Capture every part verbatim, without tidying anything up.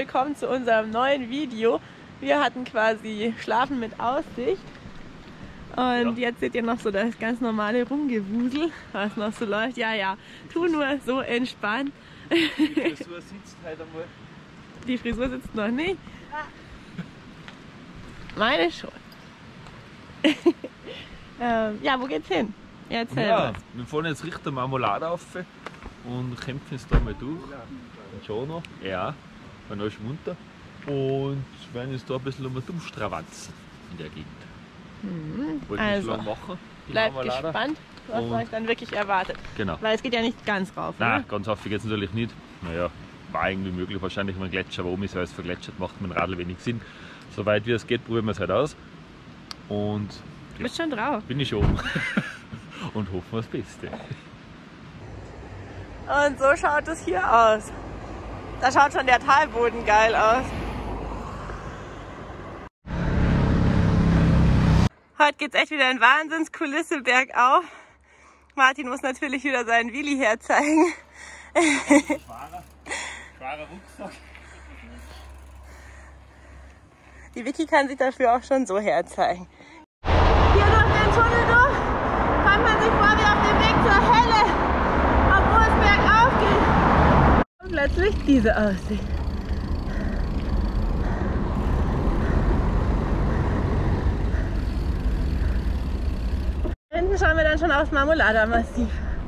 willkommen zu unserem neuen Video. Wir hatten quasi Schlafen mit Aussicht. Und ja. Jetzt seht ihr noch so das ganz normale Rumgewusel, was noch so läuft. Ja, ja, tu nur so entspannt. Die Frisur sitzt halt einmal. Die Frisur sitzt noch nicht. Meine schon. ähm, ja, wo geht's hin? Erzähl ja, was. Wir fahren jetzt Richtung Marmelade rauf und kämpfen uns da mal durch. Und schon noch, ja, wenn alles munter. Und werden uns da ein bisschen um umstravanzen in der Gegend. Mhm. Wollten Also, wir schon machen. Bleibt gespannt, was und euch dann wirklich erwartet. Genau. Weil es geht ja nicht ganz rauf, Nein, oder? ganz häufig geht es natürlich nicht. Naja, war irgendwie möglich, wahrscheinlich wenn ein Gletscher, aber oben ist alles vergletschert, macht mit dem Radl wenig Sinn. Soweit wie es geht, probieren wir es halt aus. Und Du bist schon drauf. bin ich schon oben. Und hoffen wir das Beste. Und so schaut es hier aus. Da schaut schon der Talboden geil aus. Heute geht es echt wieder in Wahnsinnskulisse bergauf. Martin muss natürlich wieder seinen Willi herzeigen. Schwarer, schwarer Rucksack. Die Vicky kann sich dafür auch schon so herzeigen. Hier durch den Tunnel durch kommt man sich vor wie auf dem Weg zur Hölle, obwohl es bergauf geht. Und plötzlich diese Aussicht. Hinten schauen wir dann schon aufs Marmolada-Massiv.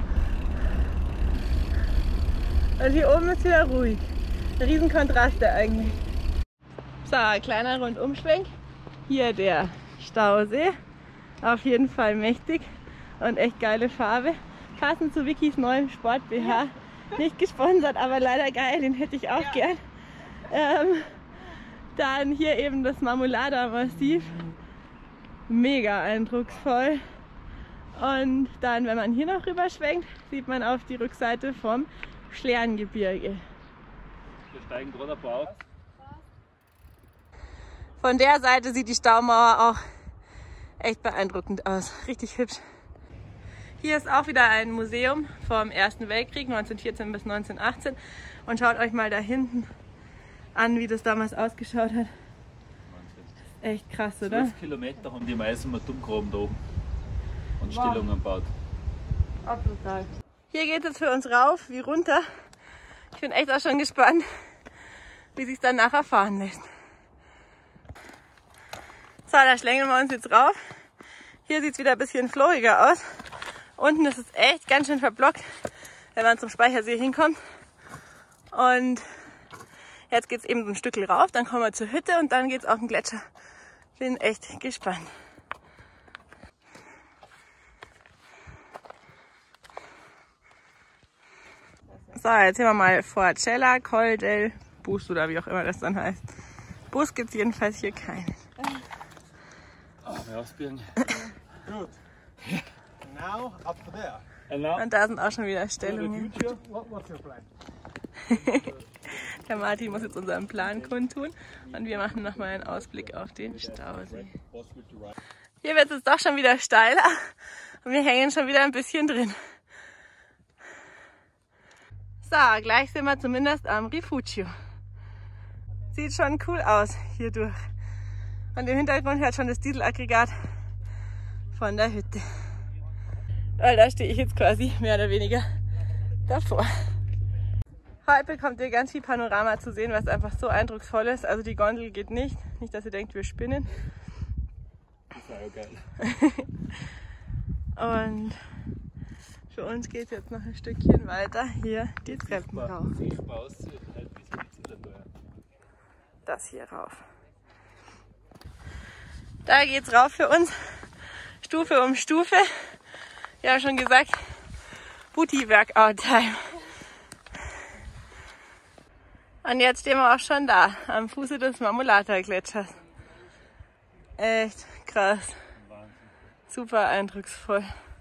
Und hier oben ist wieder ruhig. Riesen Kontraste eigentlich. So, kleiner Rundumschwenk. Hier der Stausee. Auf jeden Fall mächtig und echt geile Farbe. Passend zu Vickys neuem Sport-B H. Nicht gesponsert, aber leider geil, den hätte ich auch ja. gern. Ähm, dann hier eben das Marmolada-Massiv. Mega eindrucksvoll. Und dann, wenn man hier noch rüberschwenkt, sieht man auf die Rückseite vom Schlerngebirge. Wir steigen gerade ein paar aus. Von der Seite sieht die Staumauer auch echt beeindruckend aus. Richtig hübsch. Hier ist auch wieder ein Museum vom Ersten Weltkrieg, neunzehnhundertvierzehn bis neunzehnhundertachtzehn. Und schaut euch mal da hinten an, wie das damals ausgeschaut hat. Echt krass, oder? zwölf Kilometer haben die meisten mal umgegraben da oben. Und Stellungen gebaut. Abtotal. Hier geht es für uns rauf wie runter. Ich bin echt auch schon gespannt, wie sich dann nachher fahren lässt. So, da schlängeln wir uns jetzt rauf. Hier sieht es wieder ein bisschen floriger aus. Unten ist es echt ganz schön verblockt, wenn man zum Speichersee hinkommt. Und jetzt geht es eben so ein Stückchen rauf, dann kommen wir zur Hütte und dann geht es auf den Gletscher. Bin echt gespannt. So, jetzt sehen wir mal Forcella, Col del Bus oder wie auch immer das dann heißt. Bus gibt es jedenfalls hier keinen. Oh, wir ausbiegen. Good. Now up to there. And now, Und da sind auch schon wieder Stellungen. What, what's your plan? Der Martin muss jetzt unseren Plan kundtun und wir machen nochmal einen Ausblick auf den Stausee. Hier wird es jetzt doch schon wieder steiler und wir hängen schon wieder ein bisschen drin. So, gleich sind wir zumindest am Rifugio. Sieht schon cool aus hier durch. Und im Hintergrund hört schon das Dieselaggregat von der Hütte. Weil da stehe ich jetzt quasi mehr oder weniger davor. Heute bekommt ihr ganz viel Panorama zu sehen, was einfach so eindrucksvoll ist. Also die Gondel geht nicht. Nicht, dass ihr denkt, wir spinnen. das war ja geil. Und für uns geht es jetzt noch ein Stückchen weiter. Hier die Treppen rauf. Das hier rauf. Da geht's rauf für uns. Stufe um Stufe. Wir haben schon gesagt, Booty Workout Time. Und jetzt stehen wir auch schon da, am Fuße des Marmolada-Gletschers. Echt krass. Super eindrucksvoll.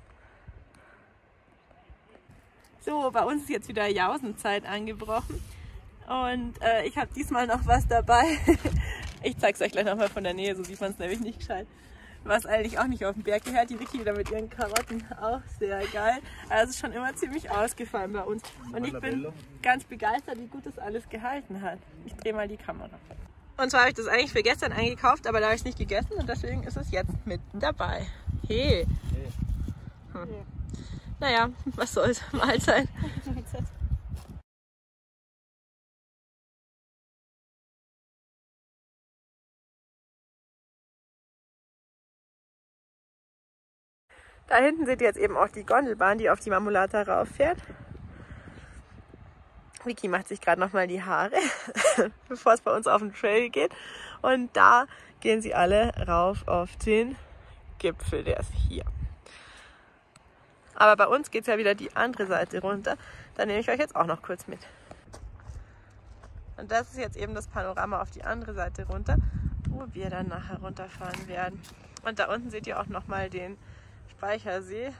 So, bei uns ist jetzt wieder Jausenzeit angebrochen. Und äh, ich habe diesmal noch was dabei. Ich zeige es euch gleich nochmal von der Nähe, so sieht man es nämlich nicht gescheit. was eigentlich auch nicht auf den Berg gehört. Die Vicky wieder mit ihren Karotten, auch sehr geil. Also es ist schon immer ziemlich ausgefallen bei uns. Und ich bin ganz begeistert, wie gut das alles gehalten hat. Ich drehe mal die Kamera. Und zwar habe ich das eigentlich für gestern eingekauft, aber da habe ich es nicht gegessen und deswegen ist es jetzt mitten dabei. Hey! Hm. Naja, was soll's. Mahlzeit. Da hinten seht ihr jetzt eben auch die Gondelbahn, die auf die Marmolata rauffährt. Vicky macht sich gerade nochmal die Haare, bevor es bei uns auf den Trail geht. Und da gehen sie alle rauf auf den Gipfel, der ist hier. Aber bei uns geht es ja wieder die andere Seite runter. Da nehme ich euch jetzt auch noch kurz mit. Und das ist jetzt eben das Panorama auf die andere Seite runter, wo wir dann nachher runterfahren werden. Und da unten seht ihr auch nochmal den Speichersee.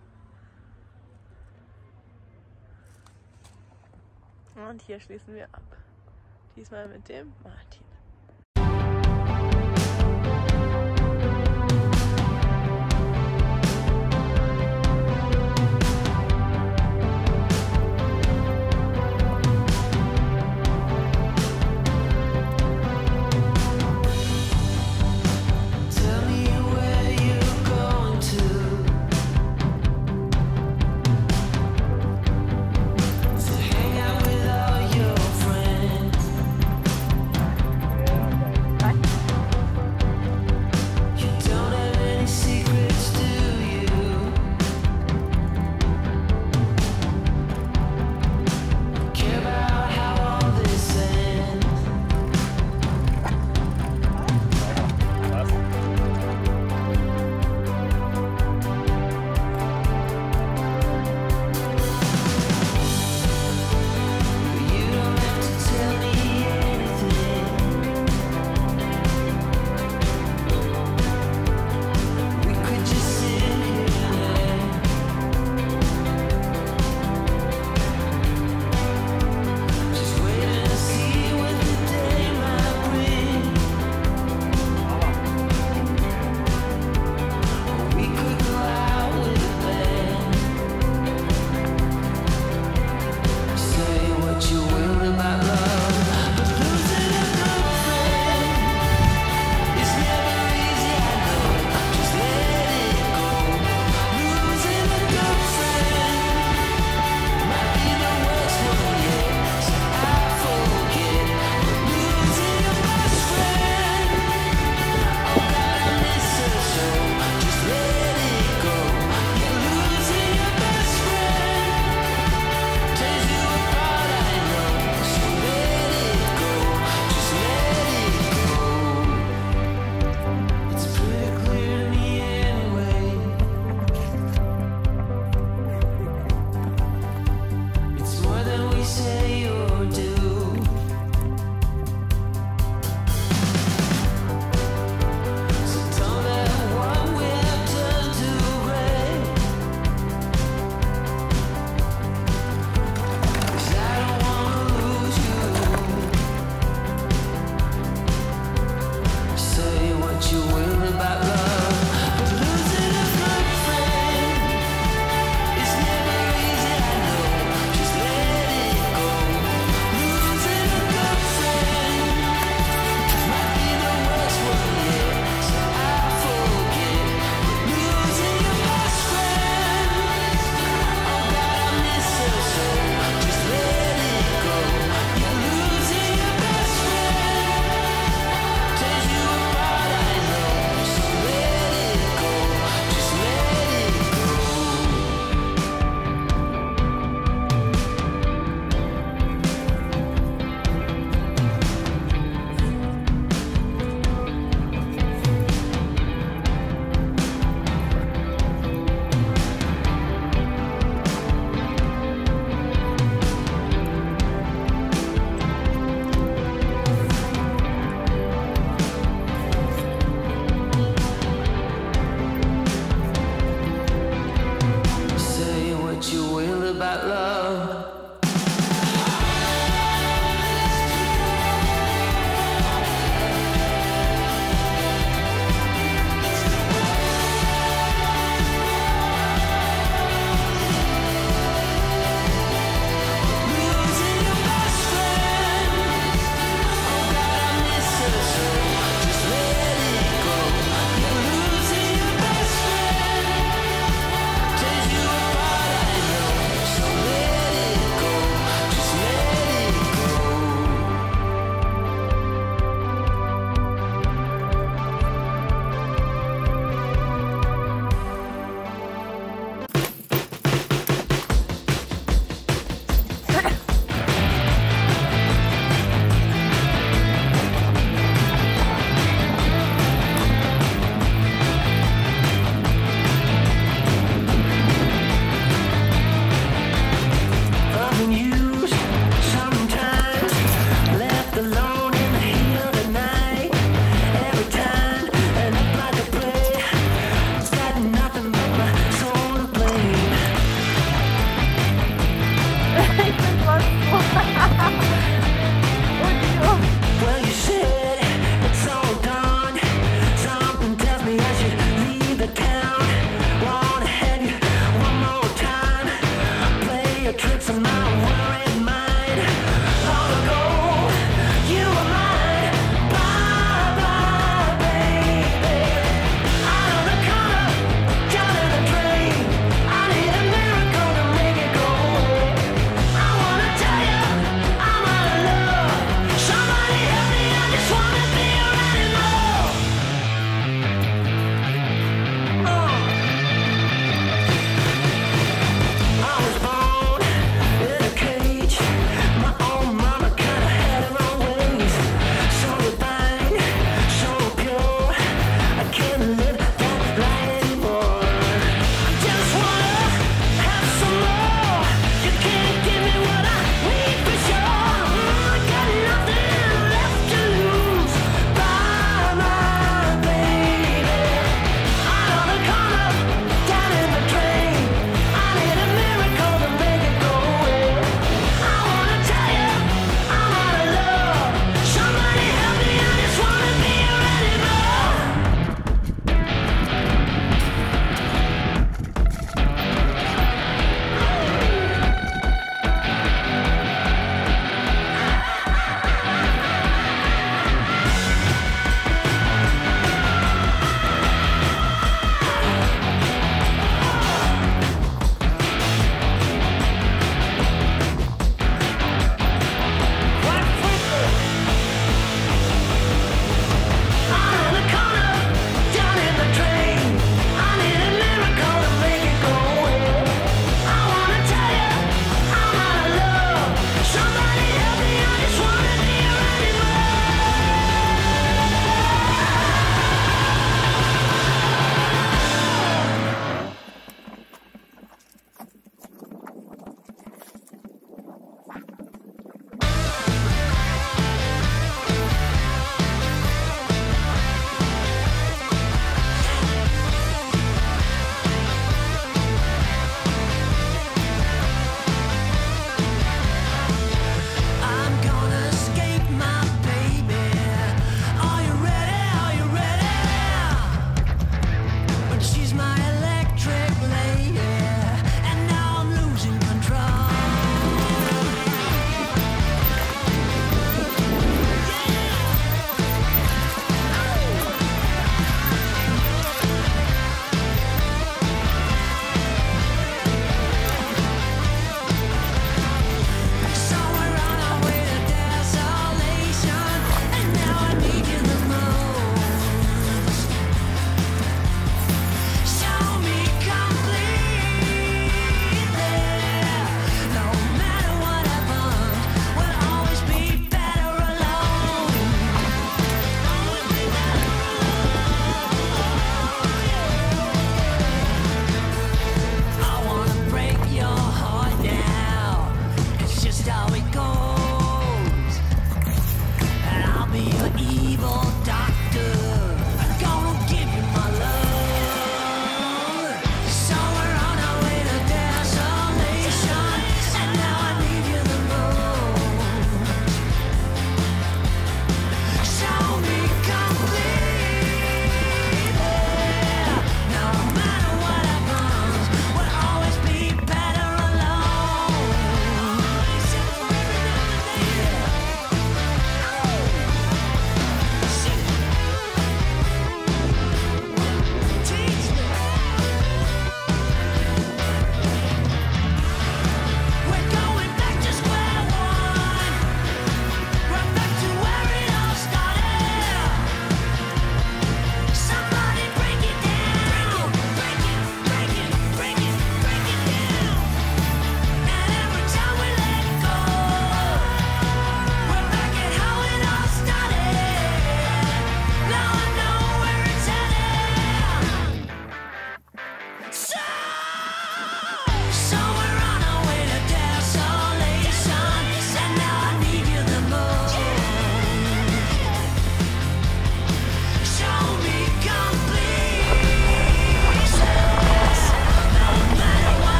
Und hier schließen wir ab. Diesmal mit dem Martin.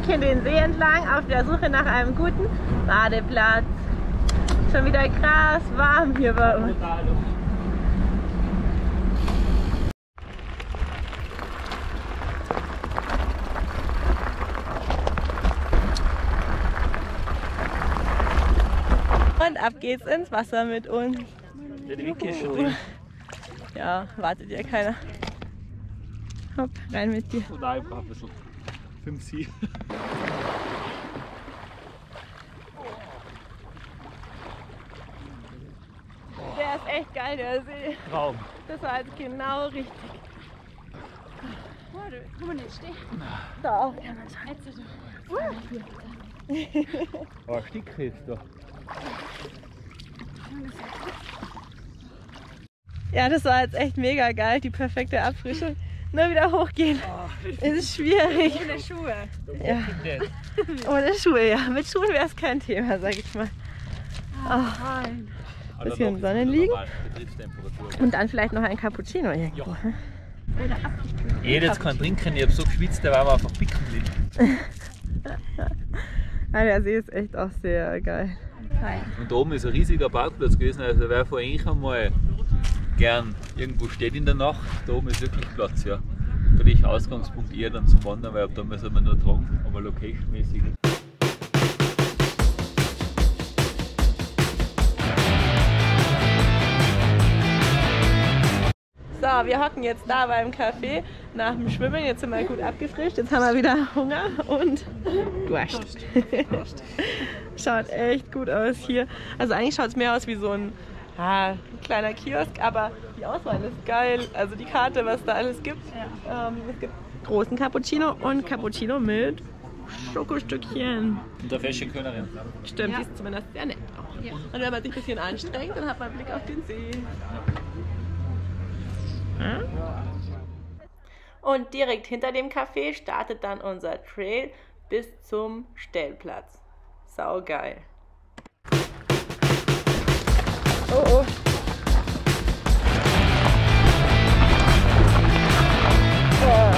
Stückchen den See entlang auf der Suche nach einem guten Badeplatz. Schon wieder krass warm hier bei uns. Und ab geht's ins Wasser mit uns. Der Wicke ist schon drin. Ja, wartet ja keiner. Hopp, rein mit dir. Und einfach ein bisschen. fünf Sie. Der ist echt geil, der See. Traum. Das war jetzt genau richtig. Warte, kann man nicht stehen? Da auch. Aber ein Stück jetzt da. Ja, das war jetzt echt mega geil, die perfekte Abfrischung. Nur wieder hochgehen. Es ist schwierig. Ohne Schuhe. Ja. Ohne Schuhe, ja. Mit Schuhen wäre es kein Thema, sag ich mal. Oh. Bisschen Sonnenliegen. Und dann vielleicht noch ein Cappuccino irgendwo. Ich hätte jetzt keinen trinken, ich habe so geschwitzt, der war aber einfach picken liegen. Ja, der See ist echt auch sehr geil. Und da oben ist ein riesiger Parkplatz gewesen, also wer vor eigentlich einmal gern irgendwo steht in der Nacht, da oben ist wirklich Platz, ja. Da ich Ausgangspunkt eher dann zum Wandern, weil ab da müssen wir nur tragen, aber locationmäßig. So, wir hocken jetzt da beim Café nach dem Schwimmen. Jetzt sind wir gut abgefrischt. Jetzt haben wir wieder Hunger und Durst. Schaut echt gut aus hier. Also eigentlich schaut es mehr aus wie so ein ja, kleiner Kiosk, aber die Auswahl ist geil. Also die Karte, was da alles gibt. Ähm, es gibt großen Cappuccino und Cappuccino mit Schokostückchen. Und der fesche Kölnerin. Stimmt, die ist zumindest sehr nett auch. Ja. Und wenn man sich ein bisschen anstrengt, dann hat man einen Blick auf den See. Und direkt hinter dem Café startet dann unser Trail bis zum Stellplatz. Sau geil. Oh oh. Oh.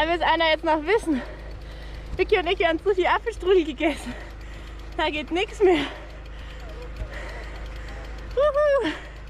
Da will es einer jetzt noch wissen. Vicky und ich haben Sushi Apfelstrudel gegessen. Da geht nichts mehr. Uhu.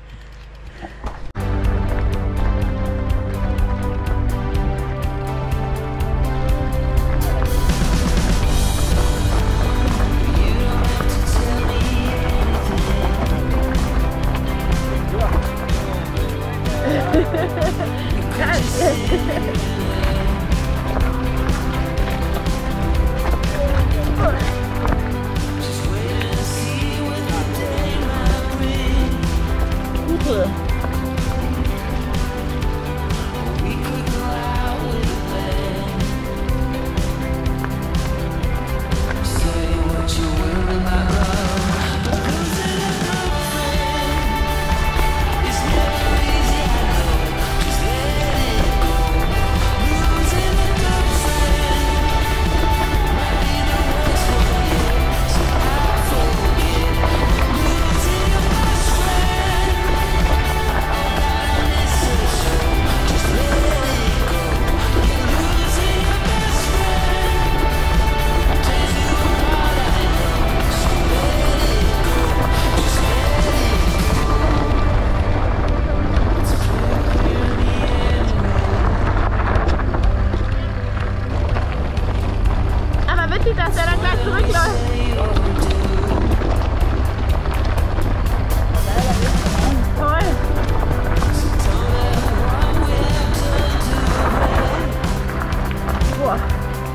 Dass er dann gleich zurückläuft. Toll. Boah.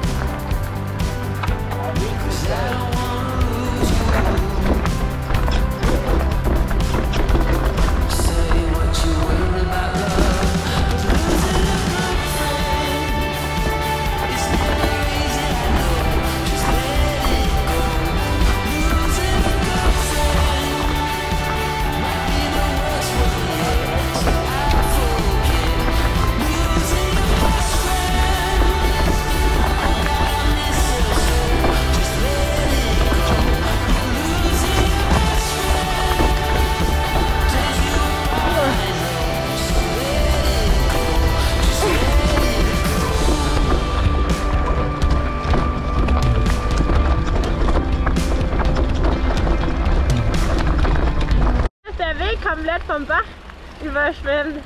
Komplett vom Bach überschwemmt.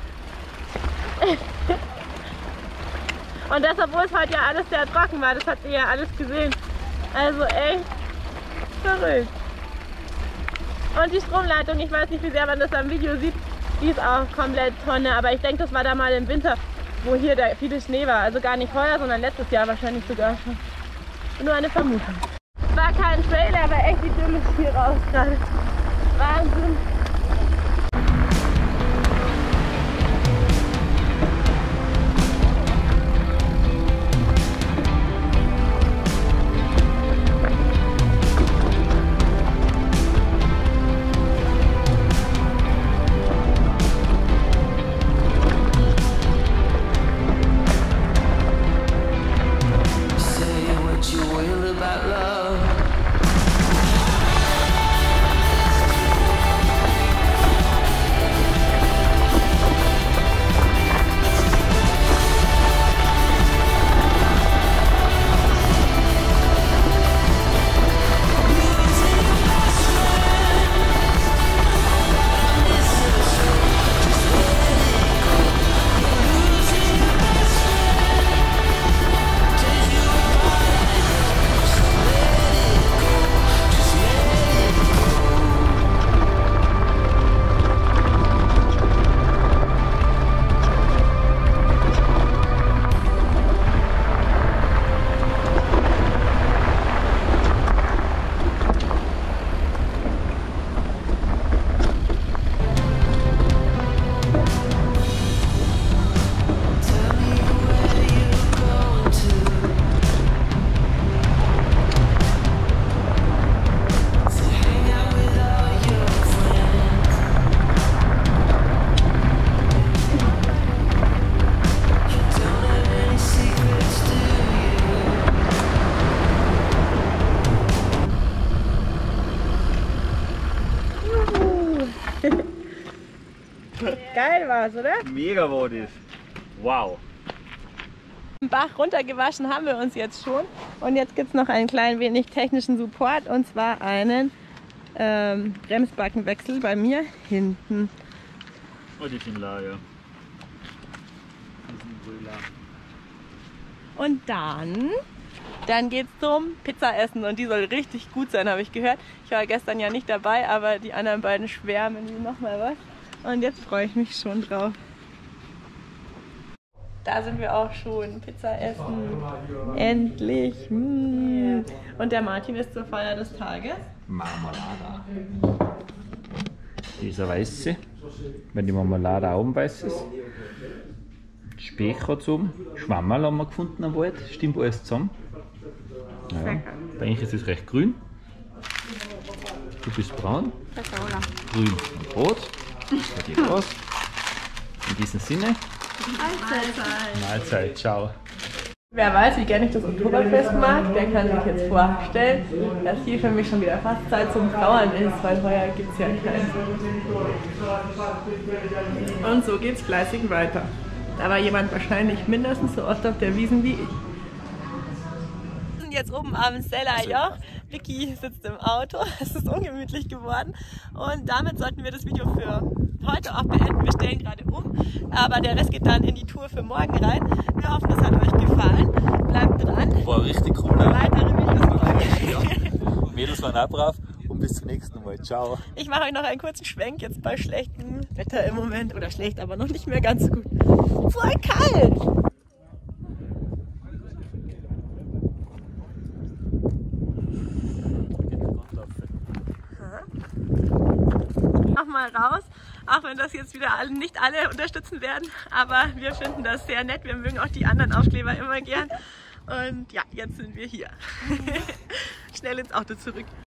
Und das, obwohl es heute ja alles sehr trocken war, das habt ihr ja alles gesehen. Also echt verrückt. Und die Stromleitung, ich weiß nicht, wie sehr man das am Video sieht, die ist auch komplett Tonne. Aber ich denke, das war da mal im Winter, wo hier der viele Schnee war. Also gar nicht heuer, sondern letztes Jahr wahrscheinlich sogar schon. Nur eine Vermutung. Es war kein Trail, aber echt idyllisch hier raus gerade. Wahnsinn. Geil war's, oder? Mega war das. Wow. Den Bach runtergewaschen haben wir uns jetzt schon. Und jetzt gibt es noch einen klein wenig technischen Support, und zwar einen ähm, Bremsbackenwechsel bei mir hinten. Oh, die sind la, ja. Und dann, dann geht es zum Pizzaessen und die soll richtig gut sein, habe ich gehört. Ich war gestern ja nicht dabei, aber die anderen beiden schwärmen wie nochmal was. Und jetzt freue ich mich schon drauf. Da sind wir auch schon. Pizza essen. Endlich. Mm. Und der Martin ist zur Feier des Tages. Marmelada. Dieser weiße, wenn die Marmelade auch weiß ist. Speck hat es oben. Schwammerl haben wir gefunden am Wald. Stimmt alles zusammen. Ja. Bei euch ist es recht grün. Du bist braun. Grün und rot. Das geht aus. In diesem Sinne. Mahlzeit. Mahlzeit. Ciao. Wer weiß, wie gerne ich das Oktoberfest mag, der kann sich jetzt vorstellen, dass hier für mich schon wieder fast Zeit zum Trauern ist, weil heuer gibt es ja keinen. Und so geht es fleißig weiter. Da war jemand wahrscheinlich mindestens so oft auf der Wiesn wie ich. Wir sind jetzt oben am Sellerjoch. Vicky sitzt im Auto. Es ist ungemütlich geworden. Und damit sollten wir das Video für heute auch beenden. Wir stellen gerade um. Aber der Rest geht dann in die Tour für morgen rein. Wir hoffen, es hat euch gefallen. Bleibt dran. War richtig cool. Ne? Weitere Videos morgen. Ja. Mädels waren auch brav. Und bis zum nächsten Mal. Ciao. Ich mache euch noch einen kurzen Schwenk jetzt bei schlechtem Wetter im Moment. Oder schlecht, aber noch nicht mehr ganz gut. Voll kalt! Nochmal raus, auch wenn das jetzt wieder alle, nicht alle unterstützen werden, aber wir finden das sehr nett. Wir mögen auch die anderen Aufkleber immer gern. Und ja, jetzt sind wir hier. Schnell ins Auto zurück.